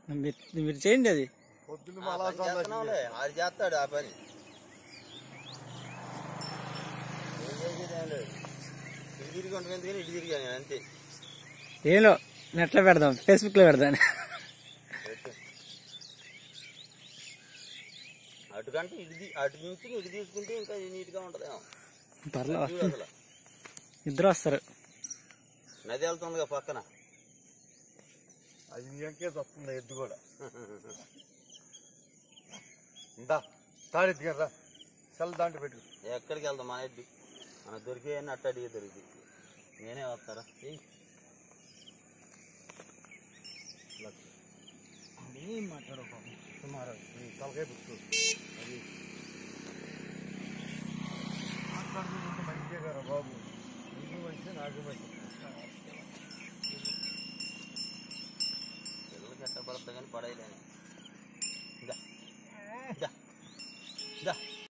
మీరు చేయండి అది. పొద్దున్న ఆడు చేస్తాడు ఆ పని. ఇటు తిరిగి ఉంటుంది ఎందుకని ఇటు తిరిగా నేను అంతే. ఏలో నెట్లో పెడదాం, ఫేస్బుక్లో పెడదాం. అటుకంటే అటు నుంచి ఇటు తీసుకుంటే ఇంకా నీట్గా ఉంటుందేమో. పర్లేదు, ఇద్దరు వస్తారు. నది వెళ్తుందిగా పక్కన, అది ఇంకేసి వస్తుంది ఎద్దు కూడా. ఇందా తాడెద్దు కదా, సెల్ దాంట్లో పెట్టు. ఎక్కడికి వెళ్దాం మన ఎద్దు? మనకు దొరికేయని అట్టడిగా దొరికి నేనే వస్తారా? ఏం మాట్లాడవు పాపం సుమారు తలకాయ పుచ్చు. అది మాట్లాడుతుంటే మంచిదే కదా బాబు, నీకు మంచిదే నాకు మంచిది. పిల్లలకి ఎట్ట పడతా కానీ పడేయలేను.